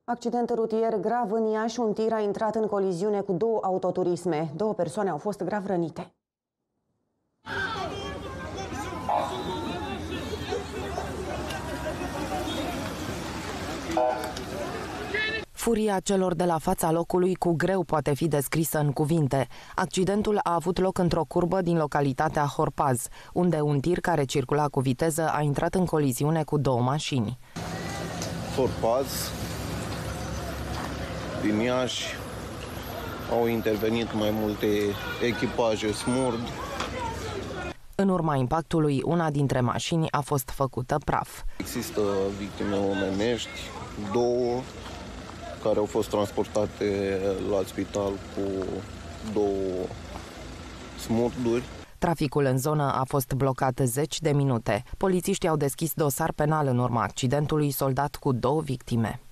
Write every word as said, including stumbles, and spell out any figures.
Accident rutier grav în Iași, un tir a intrat în coliziune cu două autoturisme. Două persoane au fost grav rănite. Furia celor de la fața locului cu greu poate fi descrisă în cuvinte. Accidentul a avut loc într-o curbă din localitatea Horpaz, unde un tir care circula cu viteză a intrat în coliziune cu două mașini. Horpaz, din Iași, au intervenit mai multe echipaje smurd. În urma impactului, una dintre mașini a fost făcută praf. Există victime omenești, două, care au fost transportate la spital cu două smurduri. Traficul în zonă a fost blocat zeci de minute. Polițiștii au deschis dosar penal în urma accidentului soldat cu două victime.